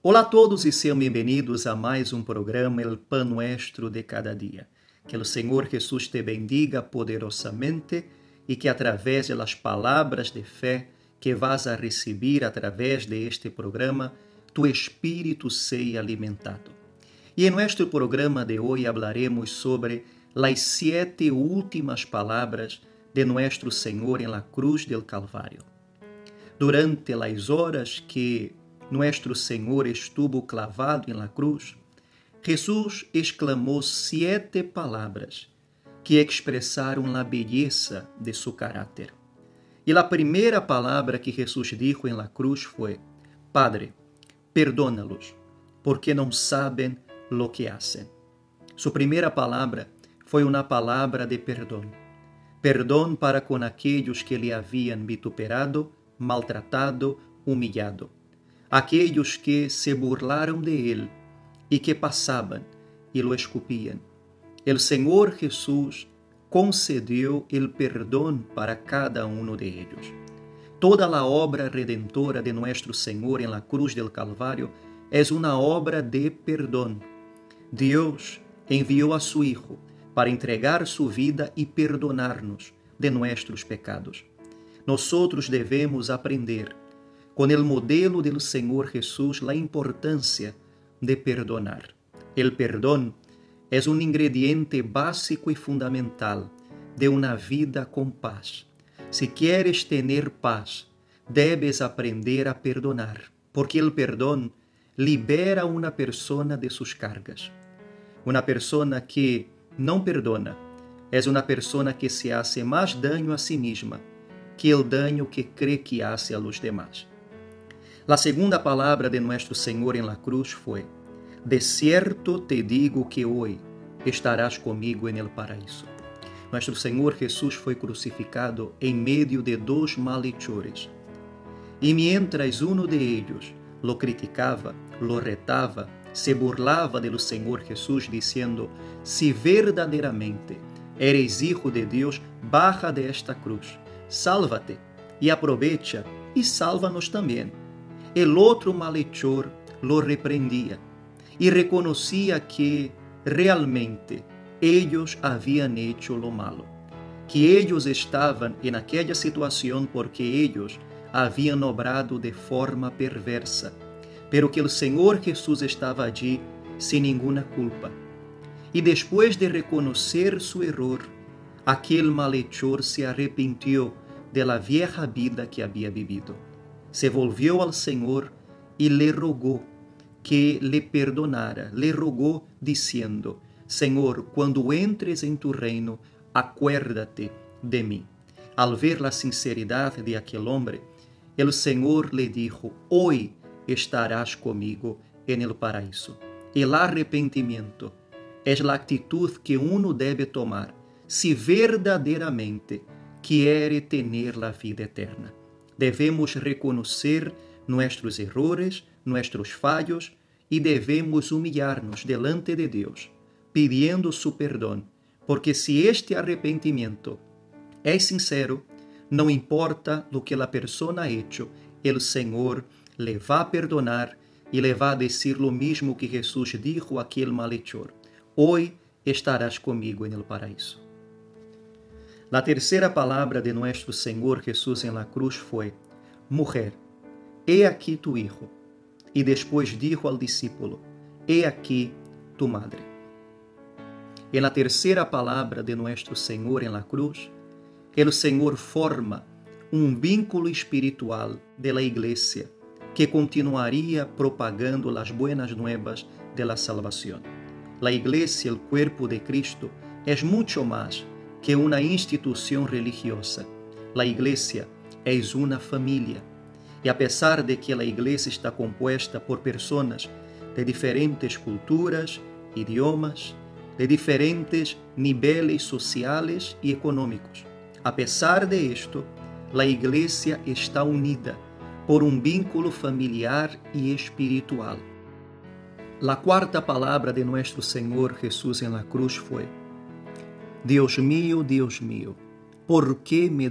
Olá a todos e sejam bem-vindos a mais um programa El Pan Nuestro de Cada Dia. Que o Senhor Jesus te bendiga poderosamente e que através das palavras de fé que vas a receber através de este programa, tu espírito seja alimentado. E em nosso programa de hoje hablaremos sobre as 7 últimas palavras de nosso Senhor em la cruz del Calvário. Durante as horas que nosso Senhor estuvo clavado em la cruz, Jesus exclamou 7 palavras que expressaram a beleza de seu caráter. E a primeira palavra que Jesus dijo em la cruz foi: Padre, perdónalos, porque não sabem lo que hacen. Sua primeira palavra foi uma palavra de perdão. Perdão para com aqueles que lhe haviam vituperado, maltratado, humilhado. Aqueles que se burlaram de ele e que passavam e lo escupiam. O Senhor Jesus concedeu o perdão para cada um de eles. Toda a obra redentora de nosso Senhor em la cruz del Calvário é uma obra de perdão. Deus enviou a seu Hijo para entregar sua vida e perdonar-nos de nossos pecados. Nós devemos aprender com o modelo do Senhor Jesus a importância de perdonar. O perdão é um ingrediente básico e fundamental de uma vida com paz. Se queres ter paz, debes aprender a perdonar, porque o perdão libera uma pessoa de suas cargas. Uma pessoa que não perdona é uma pessoa que se hace mais dano a si mesma que o dano que crê que hace a los demás. A segunda palavra de nosso Senhor em la cruz foi: De cierto te digo que hoje estarás comigo en el paraíso. Nosso Senhor Jesus foi crucificado em meio de 2 malhechores. E mientras uno de ellos lo criticava, lo retava, se burlava do Senhor Jesus, dizendo: Si verdadeiramente eres hijo de Deus, baja de esta cruz, sálvate e aprovecha e salva-nos também. El outro malhechor lo repreendia e reconhecia que realmente eles haviam hecho lo malo, que eles estavam em aquela situação porque eles haviam obrado de forma perversa, pero que o Senhor Jesus estava allí sem nenhuma culpa. E depois de reconhecer seu erro, aquele malhechor se arrepentiu de la vieja vida que havia vivido. Se volvió ao Senhor e le rogou que le perdonara, le rogou dizendo: Senhor, quando entres em tu reino, acuérdate de mim. Al ver a sinceridade de aquele homem, o Senhor le dijo: Hoy estarás comigo en el paraíso. El arrepentimiento é a atitude que uno debe tomar se verdadeiramente quiere tener la vida eterna. Devemos reconhecer nossos errores, nossos falhos e devemos humilhar-nos delante de Deus, pedindo su perdão, porque se este arrepentimiento é sincero, não importa lo que a pessoa ha hecho, o Senhor le va a perdonar e le va a decir lo mismo que Jesus dijo a aquele malhechor: Hoy estarás comigo en el paraíso. A terceira palavra de nosso Senhor Jesus em la cruz foi: Mujer, he aqui tu hijo. E depois dijo ao discípulo: He aqui tu madre. E na terceira palavra de nosso Senhor em la cruz, o Senhor forma um vínculo espiritual de la igreja que continuaria propagando as buenas nuevas de la salvación. La iglesia, el cuerpo de Cristo, é muito mais que uma instituição religiosa. La iglesia é uma família. E a pesar de que a igreja está composta por pessoas de diferentes culturas, idiomas, de diferentes níveis sociais e econômicos, a pesar de esto, a igreja está unida por um vínculo familiar e espiritual. A quarta palavra de nosso Senhor Jesus em la cruz foi: Deus mío, ¿por qué me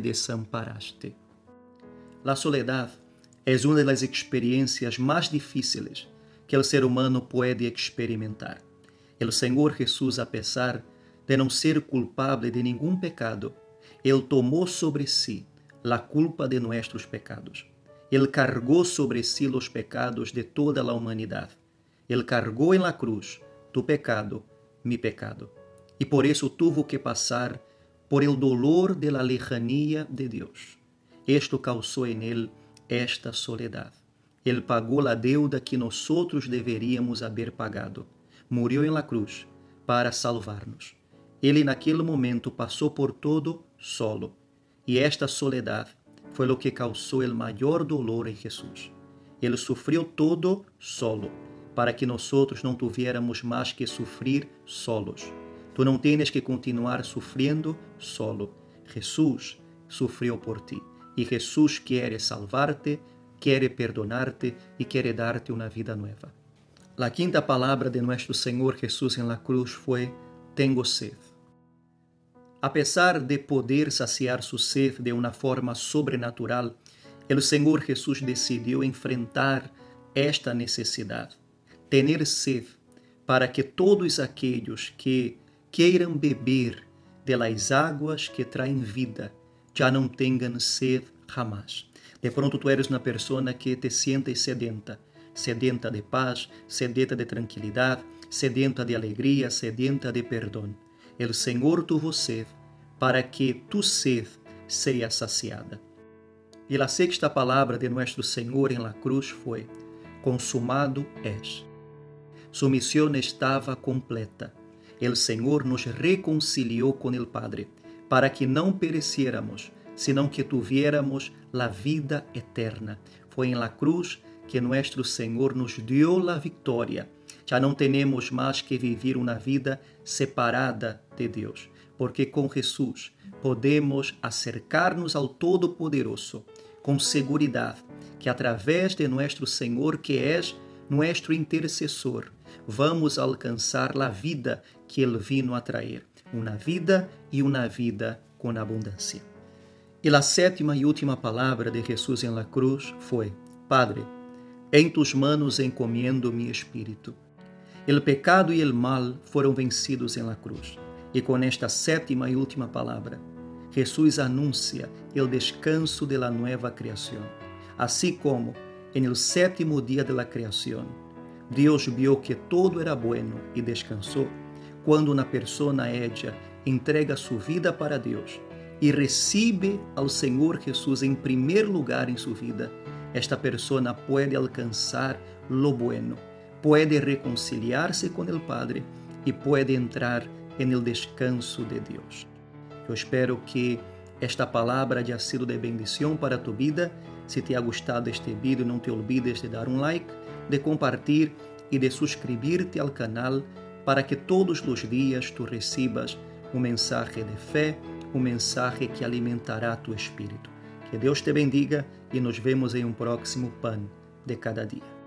desamparaste? La soledad es una de las experiencias más difíciles que o ser humano pode experimentar. O Senhor Jesus, a pesar de não ser culpável de nenhum pecado, Ele tomou sobre si a culpa de nossos pecados. Ele cargou sobre si os pecados de toda a humanidade. Ele cargou em la cruz tu pecado, mi pecado. E por isso tuvo que passar por el dolor de la lejania de Deus. Esto causou em ele esta soledade. Ele pagou a deuda que nós deveríamos haver pagado. Murió em la cruz para salvar-nos. Ele naquele momento passou por todo solo. E esta soledade foi o que causou o maior dolor em Jesus. Ele sofreu todo solo, para que nós não tuviéramos mais que sofrer solos. Tu não tens que continuar sofrendo solo. Jesus sofreu por ti. E Jesus quer salvar-te, quer perdonar-te e quer dar-te uma vida nova. A quinta palavra de nosso Senhor Jesus em la cruz foi: tengo sed. A pesar de poder saciar sua sede de uma forma sobrenatural, o Senhor Jesus decidiu enfrentar esta necessidade, ter sede, para que todos aqueles que queiram beber de las águas que traem vida, já não tenham sede jamais. De pronto tu eres uma pessoa que te sientes sedenta, sedenta de paz, sedenta de tranquilidade, sedenta de alegria, sedenta de perdão. O Senhor tuvo sede para que tu sede seja saciada. E a sexta palavra de nosso Senhor em la cruz foi: consumado es. Sua missão estava completa. O Senhor nos reconciliou com o Padre, para que não pereciéramos, senão que tuviéramos a vida eterna. Foi em la cruz que nosso Senhor nos deu a vitória. Já não temos mais que viver uma vida separada de Deus, porque com Jesus podemos acercar-nos ao Todo-Poderoso com seguridade, que através de nosso Senhor, que é nosso intercessor, vamos alcançar a vida que Ele vino a trazer, uma vida e uma vida com abundância. E a sétima e última palavra de Jesus em la cruz foi: Padre, em tus manos encomiendo mi espírito. O pecado e o mal foram vencidos em la cruz. E com esta sétima e última palavra, Jesus anuncia o descanso de la nueva criação. Assim como en el sétimo dia de la criação, Deus viu que todo era bueno e descansou. Quando uma pessoa ella entrega sua vida para Deus e recebe ao Senhor Jesus em primeiro lugar em sua vida, esta pessoa pode alcançar lo bueno, pode reconciliar-se com o Padre e pode entrar en el descanso de Deus. Eu espero que esta palavra haya sido de bendição para tu vida. Se te ha gostado este vídeo, não te olvides de dar um like, de compartilhar e de suscribir-te ao canal para que todos os dias tu recebas um mensagem de fé, um mensagem que alimentará tu espírito. Que Deus te bendiga e nos vemos em um próximo Pan de Cada Dia.